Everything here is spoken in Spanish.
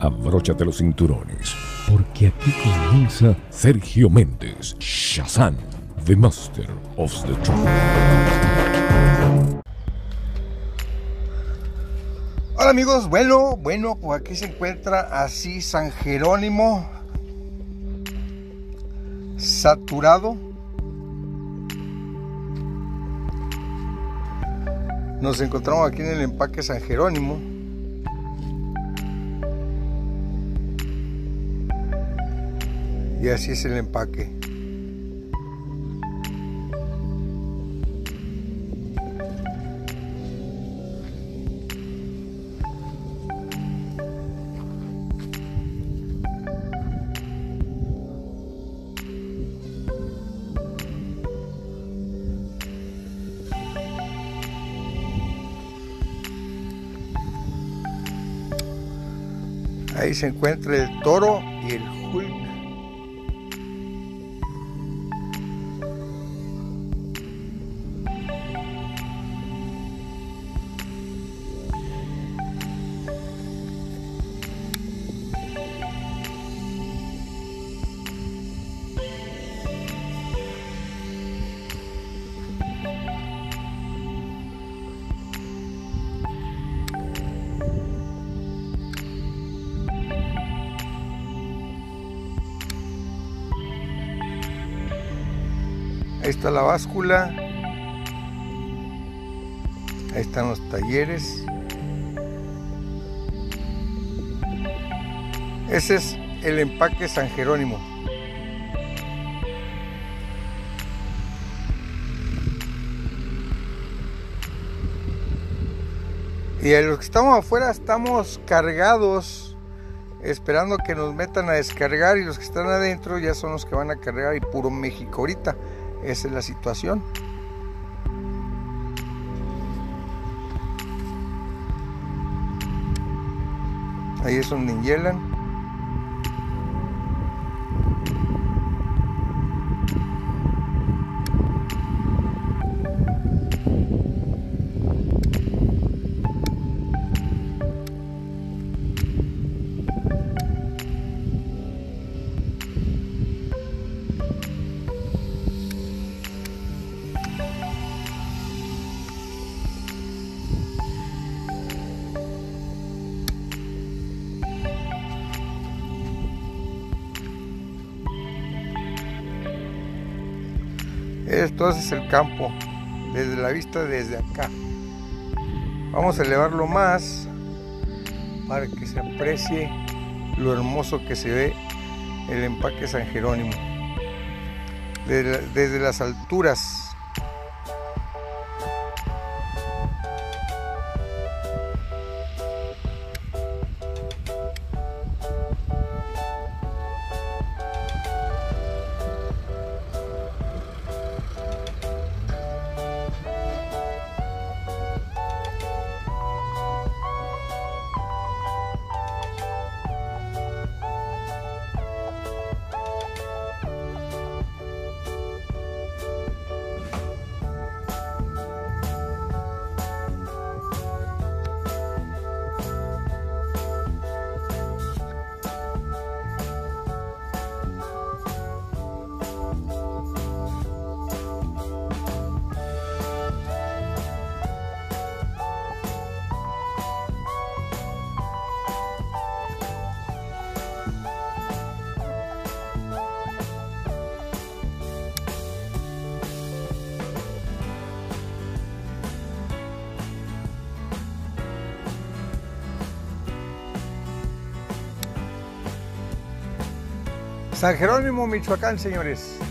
abróchate los cinturones, porque aquí comienza Sergio Méndez, Shazam, The Master of the Truth. Hola amigos, bueno, pues aquí se encuentra así San Jerónimo, saturado. Nos encontramos aquí en el empaque San Jerónimo. Y así es el empaque. Ahí se encuentra el Toro y el Hulk. Ahí está la báscula. Ahí están los talleres. Ese es el empaque San Jerónimo. Y a los que estamos afuera estamos cargados, esperando que nos metan a descargar, y los que están adentro ya son los que van a cargar, y puro México ahorita. Esa es la situación. Ahí es donde enhielan. Esto es el campo, desde la vista desde acá. Vamos a elevarlo más para que se aprecie lo hermoso que se ve el empaque San Jerónimo desde las alturas. San Jerónimo, Michoacán, señores.